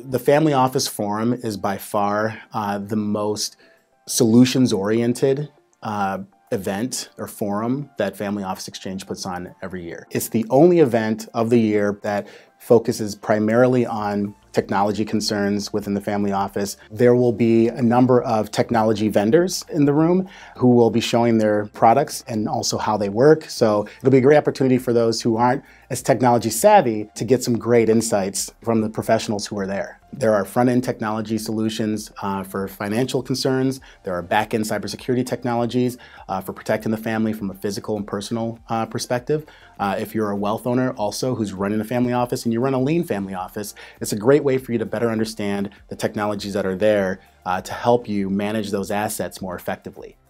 The Family Office Forum is by far the most solutions-oriented event or forum that Family Office Exchange puts on every year. It's the only event of the year that focuses primarily on technology concerns within the family office. There will be a number of technology vendors in the room who will be showing their products and also how they work. So it'll be a great opportunity for those who aren't as technology savvy to get some great insights from the professionals who are there. There are front-end technology solutions for financial concerns. There are back-end cybersecurity technologies for protecting the family from a physical and personal perspective. If you're a wealth owner also who's running a family office and you run a lean family office, it's a great way for you to better understand the technologies that are there to help you manage those assets more effectively.